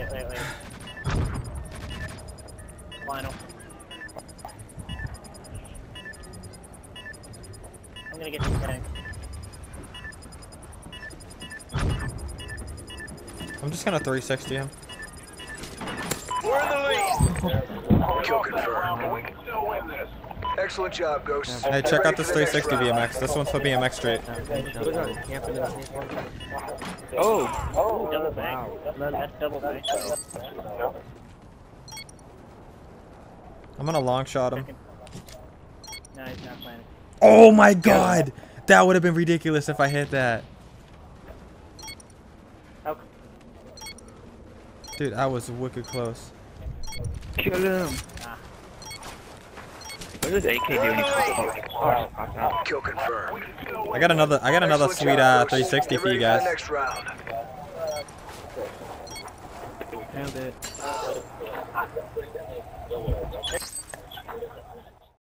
wait. Final. I'm gonna get this tank. I'm just gonna 360 him. We're in the lead. Kill confirmed. We can still win this. Excellent job, Ghost. Hey, check out this 360 BMX. This one's for BMX Street. Oh, double bang. That's double bang. I'm gonna long shot him. No, he's not planning. Oh my god! That would have been ridiculous if I hit that. Oh. Dude, I was wicked close. Kill him. What does AK do when you pop out? Kill confirmed. I got another sweet 360 for you guys. Next round. Nailed it.